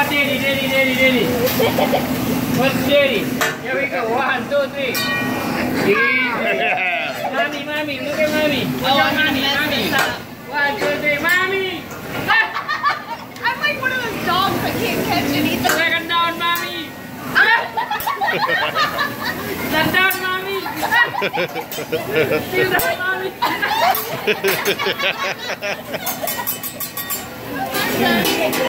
Daddy. What's Daddy? Here we go. 1, 2, 3. Mommy, look at mommy. Mommy. 1, 2, 3, mommy. I'm like one of those dogs that can't catch anything. Second down, mommy. Stand down, mommy. Sit down, mommy. I'm done.